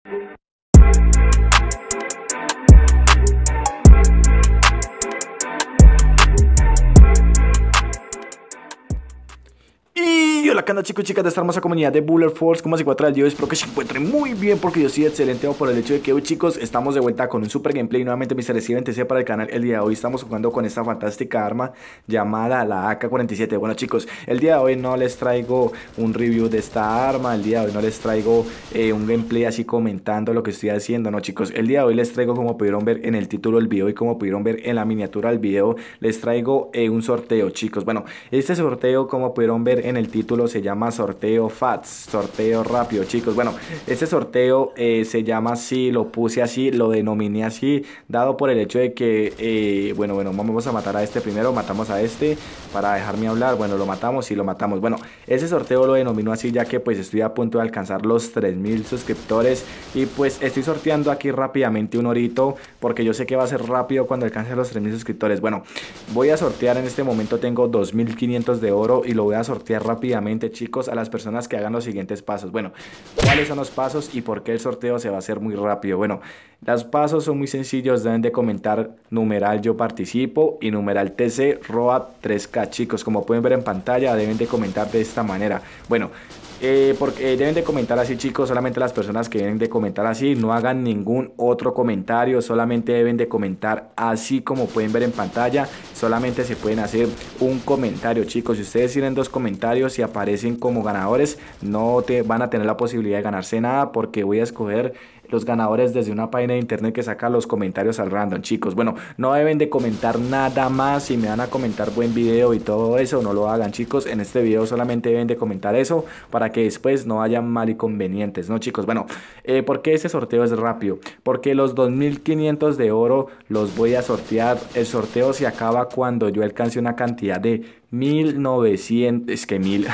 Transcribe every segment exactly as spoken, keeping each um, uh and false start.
Y hola, ¿qué onda, chicos y chicas de esta hermosa comunidad de Buller Force? ¿Cómo se encuentra el día de hoy? Espero que se encuentren muy bien, porque yo soy excelente por el hecho de que hoy, chicos, estamos de vuelta con un super gameplay. Nuevamente mister Steven T C para el canal. El día de hoy estamos jugando con esta fantástica arma llamada la A K cuarenta y siete. Bueno, chicos, el día de hoy no les traigo un review de esta arma. El día de hoy no les traigo eh, un gameplay así comentando lo que estoy haciendo. No, chicos, el día de hoy les traigo, como pudieron ver en el título del video y como pudieron ver en la miniatura del video, les traigo eh, un sorteo, chicos. Bueno, este sorteo, como pudieron ver en el título, se llama sorteo Fats, sorteo rápido, chicos. Bueno, este sorteo eh, se llama así, lo puse así, lo denominé así, dado por el hecho de que, eh, bueno, bueno, vamos a matar a este primero, matamos a este para dejarme hablar. Bueno, lo matamos y lo matamos. Bueno, ese sorteo lo denomino así ya que pues estoy a punto de alcanzar los tres mil suscriptores y pues estoy sorteando aquí rápidamente un orito, porque yo sé que va a ser rápido cuando alcance los tres mil suscriptores. Bueno, voy a sortear, en este momento tengo dos mil quinientos de oro y lo voy a sortear rápidamente, chicos, a las personas que hagan los siguientes pasos. Bueno, ¿cuáles son los pasos y por qué el sorteo se va a hacer muy rápido? Bueno, los pasos son muy sencillos. Deben de comentar numeral yo participo y numeral T C Roab tres K, chicos. Como pueden ver en pantalla, deben de comentar de esta manera. Bueno, Eh, porque eh, deben de comentar así, chicos, solamente las personas que deben de comentar así, no hagan ningún otro comentario, solamente deben de comentar así como pueden ver en pantalla, solamente se pueden hacer un comentario, chicos. Si ustedes tienen dos comentarios y aparecen como ganadores, no te van a tener la posibilidad de ganarse nada, porque voy a escoger los ganadores desde una página de internet que saca los comentarios al random, chicos. Bueno, no deben de comentar nada más. Si me van a comentar buen video y todo eso, no lo hagan, chicos. En este video solamente deben de comentar eso para que después no haya mal inconvenientes, ¿no, chicos? Bueno, eh, ¿por qué ese sorteo es rápido? Porque los dos mil quinientos de oro los voy a sortear. El sorteo se acaba cuando yo alcance una cantidad de mil novecientos, es que mil,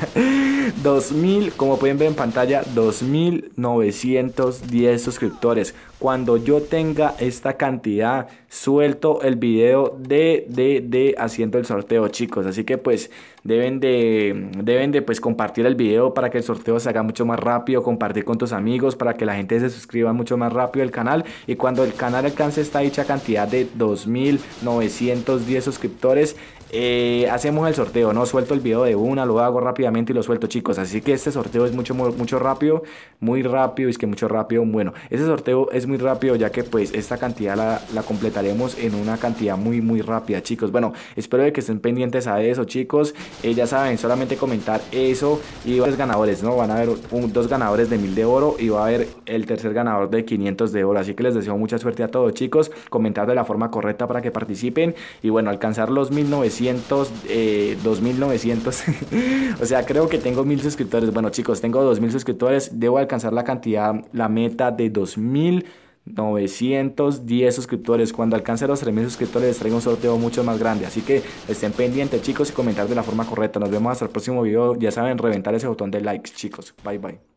dos mil, como pueden ver en pantalla, dos mil novecientos diez suscriptores. Cuando yo tenga esta cantidad, suelto el video de, de, de haciendo el sorteo, chicos. Así que pues deben de, deben de pues compartir el video para que el sorteo se haga mucho más rápido, compartir con tus amigos para que la gente se suscriba mucho más rápido al canal. Y cuando el canal alcance esta dicha cantidad de dos mil novecientos diez suscriptores, Eh, hacemos el sorteo, no suelto el video de una, lo hago rápidamente y lo suelto, chicos. Así que este sorteo es mucho, mucho rápido, muy rápido, es que mucho rápido. Bueno, este sorteo es muy rápido ya que pues esta cantidad la, la completaremos en una cantidad muy, muy rápida, chicos. Bueno, espero de que estén pendientes a eso, chicos. Eh, ya saben, solamente comentar eso y va a haber ganadores, ¿no? Van a haber un, dos ganadores de mil de oro y va a haber el tercer ganador de quinientos de oro. Así que les deseo mucha suerte a todos, chicos. Comentar de la forma correcta para que participen y bueno, alcanzar los mil novecientos, eh, dos mil novecientos o sea, creo que tengo mil suscriptores. Bueno, chicos, tengo dos mil suscriptores, debo alcanzar la cantidad, la meta de dos mil novecientos diez suscriptores. Cuando alcance los tres mil suscriptores les traigo un sorteo mucho más grande, así que estén pendientes, chicos, y comentar de la forma correcta. Nos vemos hasta el próximo video. Ya saben, reventar ese botón de likes, chicos. Bye bye.